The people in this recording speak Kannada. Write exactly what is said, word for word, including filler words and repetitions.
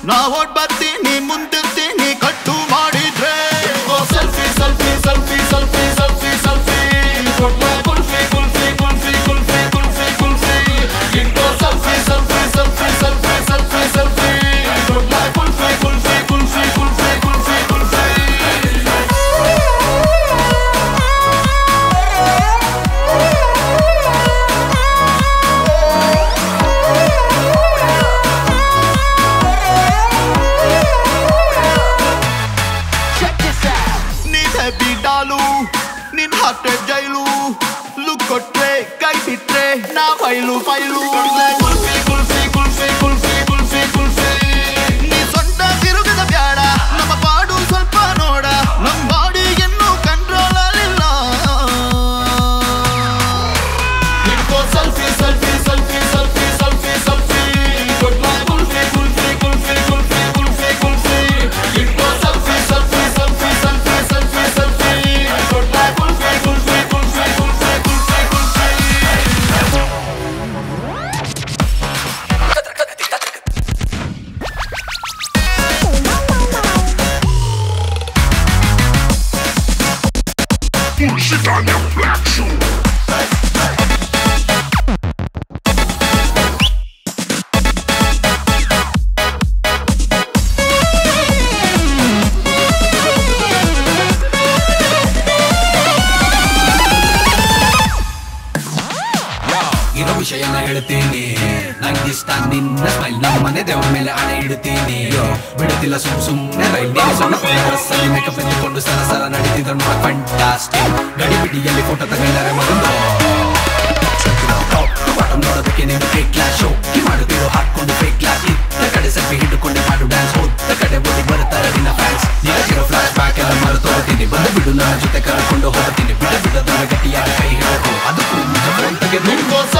ನಾ ಓಡ್ ಬರ್ತೀನಿ ಮುಂದಿರ್ತೀನಿ ಕಟ್ಟು ಮಾಡಿದ್ರೆ selfie selfie selfie selfie selfie selfie kulfi kulfi kulfi kulfi kulfi kulfi into selfie selfie selfie selfie selfie selfie kulfi kulfi kulfi kulfi kulfi kulfi ಬಿಡಾಲು ನಿನ್ ಹತ್ತೆ ಜೈಲು ಲುಕ್ ಕೊಟ್ರೆ ಕೈ ಬಿಟ್ರೆ ನಾ ಫೈಲು ಫೈಲು ಕುಲ್ಫಿ ಕುಲ್ಫಿ ಕುಲ್ಫಿ ಕುಲ್ಫಿ ಕುಲ್ಫಿ ಕುಲ್ಫಿ ನೀ ಸೊಂಟ ತಿರುಗದ ಬ್ಯಾಡ ನಮ್ಮ ಪಾಡು ಸ್ವಲ್ಪ ನೋಡ ನಮ್ ಬಾಡಿ ಇನ್ನೂ ಕಂಟ್ರೋಲ್ ಅಲ್ಲಿಲ್ಲ ಹಿಡ್ಕೋ selfie selfie selfie selfie selfie selfie kulfi kulfi kulfi kulfi kulfi kulfi ಹಿಡ್ಕೋ selfie selfie selfie selfie selfie selfie kulfi kulfi kulfi kulfi kulfi kulfi Bullshit on your black shoe. ಇರೋ ವಿಷಯನ ಹೇಳ್ತೀನಿ ನಂಗಿಷ್ಟ ನಿನ್ನ ಸ್ಮೈಲ್ ನಮ್ಮ ಮನೆ ದೇವ್ರ ಮೇಲೆ ಹಣೆ ಇಡ್ತೀನಿ ಬಿಡುತ್ತಿಲ್ಲ ಸುಮ್ ಸುಮ್ನೆ ರೈಲ್ ಬಸ್ಸಲ್ಲಿ ಮೇಕಪ್ ಎತ್ತಿಕೊಂಡು ಸರ ಸರ ನಡೀತಿದ್ರು ನೋಡ ಫ್ಯಾಂಟಾಸ್ಟಿಕ್ ಗಡಿ ಬಿಡಿಯಲ್ಲಿ ಫೋಟೋ ತಗೊಂಡರೆ ಮಗಂದು ಬಾಟಮ್ ನೋಡೋದಕ್ಕೆ ನೀನು ಫೇಕ್ ಕ್ಲಾಸ್ ಶೋ ಮಾಡುತ್ತಿರೋ ಹಾಕೊಂಡು ಫೇಕ್ ಕ್ಲಾಸ್ ಇತ್ತ ಕಡೆ ಸೆಲ್ಫಿ ಹಿಡ್ಕೊಂಡೆ ಮಾಡು ಡ್ಯಾನ್ಸ್ ಹೋದ ಕಡೆ ಓದಿ ಬರ್ತಾರೆ ನಿನ್ನ ಫ್ಯಾನ್ಸ್ ನೀರಿರೋ ಫ್ಲಾಶ್ ಬ್ಯಾಕ್ ಎಲ್ಲ ಮರೆತು ಹೋಗ್ತೀನಿ ಬಂದು ಬಿಡು ನನ್ನ ಜೊತೆ ಕರ್ಕೊಂಡು ಹೋಗ್ತೀನಿ ಬಿಡ ಬಿಡದ ಗಟ್ಟಿಯಾಗಿ ಕೈ ಹಿಡೋದು ಅದಕ್ಕೂ ಫೋನ್ ತೆಗೆದು